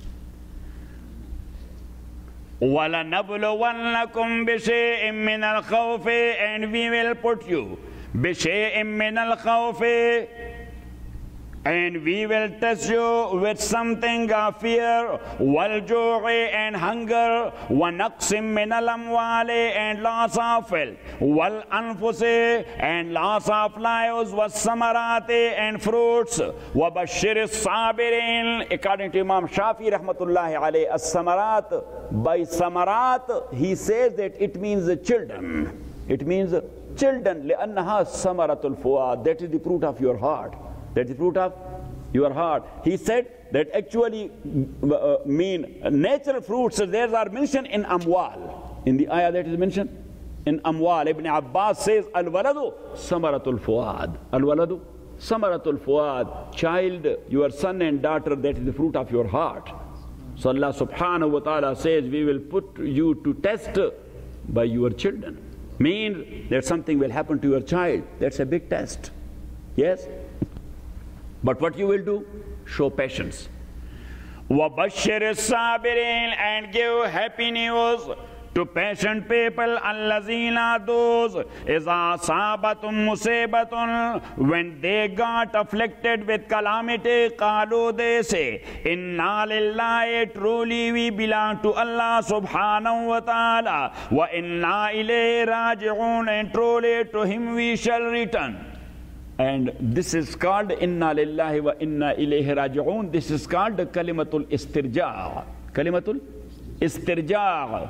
وَلَنَبْلُوَنَّكُمْ بِشَيْءٍ مِّنَ الْخَوْفِ, and we will put you بِشَيْءٍ مِّنَ الْخَوْفِ, and we will test you with something of fear, وَالْجُوعِ, and hunger, وَنَقْصٍ مِّنَ الْأَمْوَالِ, and loss of wealth, وَالْأَنفُسِ, and loss of lives, وَالثَّمَرَاتِ, and fruits, وَبَشِّرِ الصَّابِرِينَ. According to Imam Shafi Rahmatullahi alayhi, as-samarat, by samarat, he says that it means children. It means children. لِأَنَّهَا سَمَرَةُ الْفُؤَادِ, that is the fruit of your heart. That is the fruit of your heart. He said that actually mean natural fruits. There are mentioned in Amwal. In the ayah that is mentioned in Amwal, Ibn Abbas says, Al-waladu samaratul fuad. Al-waladu samaratul fuad. Child, your son and daughter, that is the fruit of your heart. So Allah subhanahu wa ta'ala says, we will put you to test by your children. Means that something will happen to your child. That's a big test. Yes? But what you will do? Show patience. وَبَشِّرِ الصَّابِرِينَ, and give happy news to patient people, allazina those, iza sabatum musibatun, when they got afflicted with calamity, qalu they say, inna lillahi, truly we belong to Allah subhanahu wa ta'ala, wa inna ilayhi raji'un, and truly to him we shall return. And this is called inna lillahi wa inna ilayhi raji'un. This is called kalimatul istirja'. Kalimatul istirja'.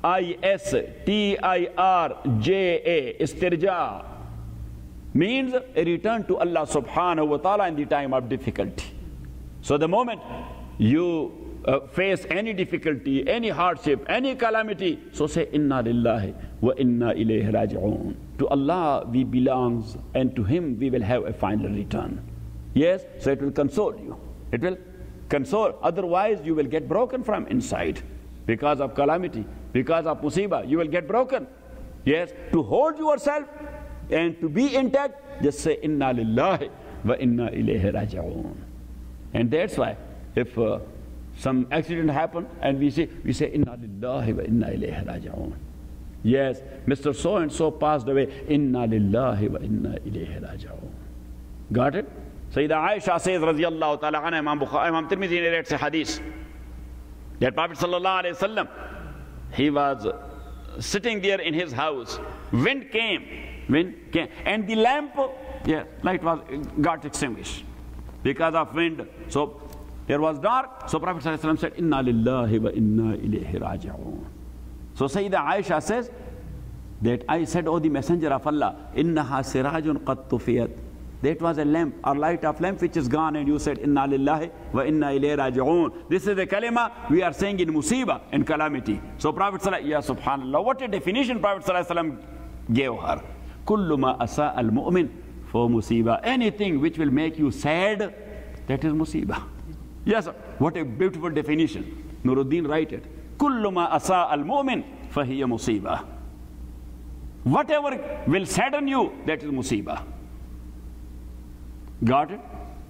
I-S-T-I-R-J-A, istirja, means a return to Allah subhanahu wa ta'ala in the time of difficulty. So the moment you face any difficulty, any hardship, any calamity, so say inna lillahi wa inna ilayhi raji'un. To Allah we belongs, and to him we will have a final return. Yes, so it will console you. It will console. Otherwise you will get broken from inside because of calamity. Because of musibah, you will get broken. Yes, to hold yourself and to be intact, just say inna lillahi wa inna ilayhi raji'un. And that's why if some accident happened and we say inna lillahi wa inna ilayhi raji'un. Yes, Mr. So and so passed away, inna lillahi wa inna ilayhi raji'un. Got it? Sayyidah Aisha says radiyallahu ta'ala anha, Imam Tirmidhi narrates a hadith that Prophet sallallahu alayhi wa sallam, he was sitting there in his house. Wind came, and the lamp, light got extinguished because of wind. So there was dark. So Prophet ﷺ said, "Inna lillahi wa inna ilayhi raji'un." So Sayyidah Aisha says that I said, "Oh, the Messenger of Allah, innaha sirajun qad tufiyat." That was a lamp, or light of lamp which is gone, and you said, inna lillahi wa inna ilayhi raji'un. This is the kalima we are saying in musibah and calamity. So Prophet ﷺ, ya subhanallah, what a definition Prophet ﷺ gave her. Kullu ma asa al mu'min for musibah. Anything which will make you sad, that is musibah. Yes, what a beautiful definition. Nuruddin write it. Kullu ma asa al mu'min fahiya musibah. Whatever will sadden you, that is musibah. Got it?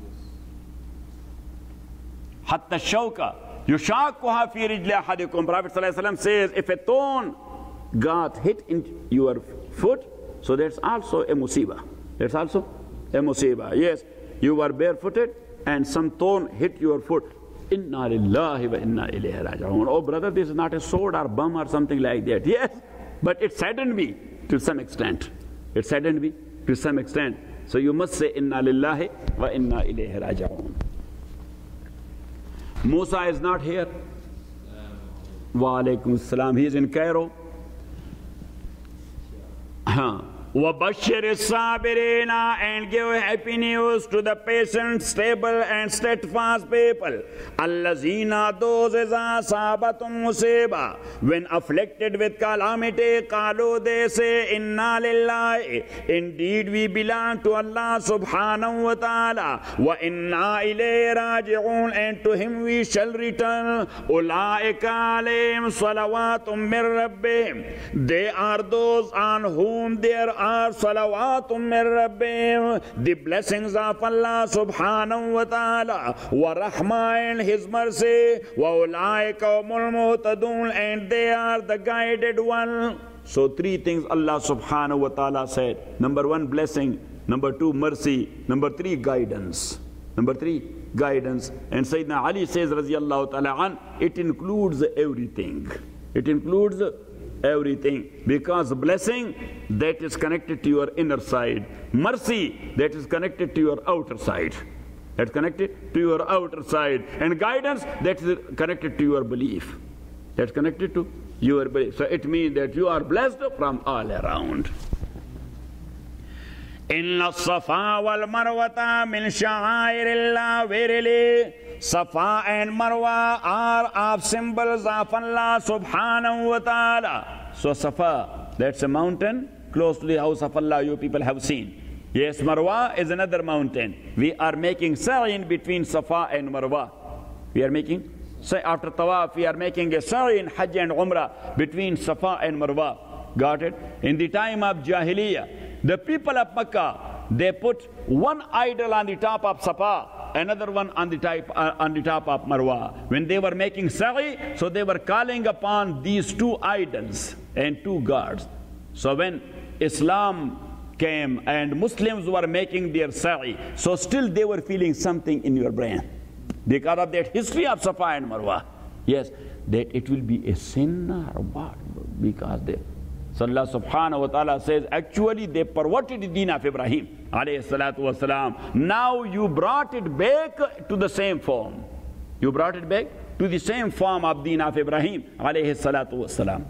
Hatta shawka yushaquha fi rijli ahadikum. Prophet ﷺ says, if a thorn got hit in your foot, so that's also a musibah. That's also a musibah. Yes, you were barefooted and some thorn hit your foot. Inna lillahi wa inna ilayhi raji'un. Oh brother, this is not a sword or bomb or something like that. Yes, but it saddened me to some extent. It saddened me to some extent. So you must say inna lillahi wa inna ilayhi raji'un. Musa is not here. Wa alaikum assalam. He is in Cairo. وَبَشِّرِ الصَّابِرِينَ, and give happy news to the patient, stable and steadfast people. الَّذِينَ those إِذَا أَصَابَتْهُمْ مُصِيبَةٌ, when afflicted with calamity, قَالُوا they say, إِنَّا لِلَّهِ, indeed we belong to Allah subhanahu wa ta'ala, وَإِنَّا إِلَيْهِ رَاجِعُونَ, and to him we shall return. أُولَٰئِكَ عَلَيْهِمْ صَلَوَاتٌ مِّن رَبِّهِمْ, they are those on whom there are salawatum min rabbihim, the blessings of Allah subhanahu wa ta'ala, wa rahmah, and his mercy, wa ulaika humul muhtadun, and they are the guided one. So three things Allah subhanahu wa ta'ala said. Number one, blessing. Number two, mercy. Number three, guidance. Number three, guidance. And Sayyidina Ali says radiyallahu ta'ala an, it includes everything. It includes everything, because blessing, that is connected to your inner side. Mercy, that is connected to your outer side. That's connected to your outer side. And guidance, that is connected to your belief. That's connected to your belief. So it means that you are blessed from all around. Inna Safa wal Marwata min sha'airillah, verily Safa and Marwa are of symbols of Allah subhanahu wa ta'ala. So Safa, that's a mountain close to the house of Allah you people have seen. Yes, Marwa is another mountain. We are making sa'i in between Safa and Marwa. We are making, after Tawaf, we are making a sa'i in Hajj and Umrah between Safa and Marwa. Got it? In the time of Jahiliyyah, the people of Makkah, they put one idol on the top of Safa another one on the top of Marwa. When they were making sa'i, so they were calling upon these two idols and two gods. So when Islam came and Muslims were making their sa'i, so still they were feeling something in your brain because of that history of Safa and Marwa. Yes, that it will be a sin or what? Because they, so Allah subhanahu wa ta'ala says, actually they perverted the deen of Ibrahim alayhi salatu wasalam. Now you brought it back to the same form. You brought it back to the same form of deen of Ibrahim alayhi salatu wasalam.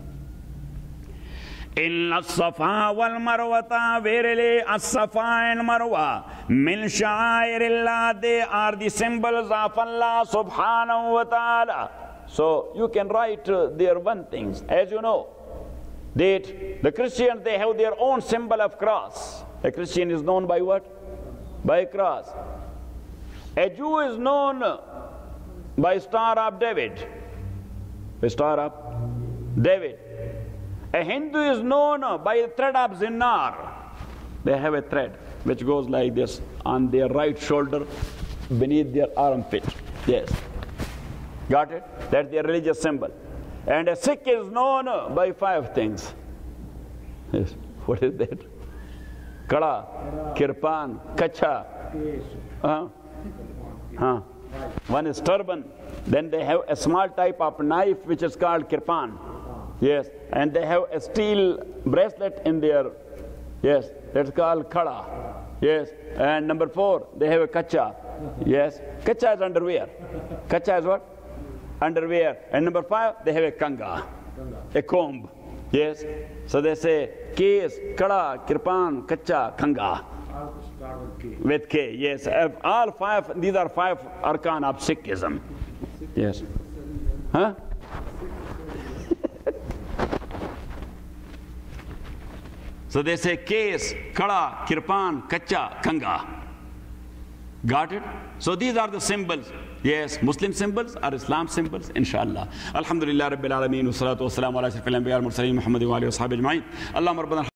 Inna as-safa wal marwata, verily as-safa and marwa, min sha'airillah, they are the symbols of Allah subhanahu wa ta'ala. So you can write their one things. As you know, that the Christians, they have their own symbol of cross. A Christian is known by what? By a cross. A Jew is known by Star of David. The Star of David. A Hindu is known by the thread of Zinnar. They have a thread which goes like this on their right shoulder beneath their armpit. Yes. Got it? That's their religious symbol. And a Sikh is known by 5 things. Yes. What is that? Kala, Kirpan, Kacha. One is turban. Then they have a small type of knife which is called Kirpan. Yes. And they have a steel bracelet in their, yes, that's called Kala. Yes. And number 4, they have a Kacha. Yes. Kacha is underwear. Kacha is what? Underwear. And number 5, they have a Kanga, a comb. Yes. So they say Kes, Kada, Kirpan, Kacha, Kanga. With K. Yes. All 5, these are 5 arkan of Sikhism. Yes. Huh? So they say Kes, Kada, Kirpan, Kacha, Kanga. Got it? So these are the symbols. Yes, Muslim symbols or Islam symbols, inshallah. Alhamdulillah Rabbil Alameen, wa salatu wa salamu ala ashrafil anbiya wal mursaleen, Muhammad wa alihi wa sahbihi ajma'in. Allahumma rabbana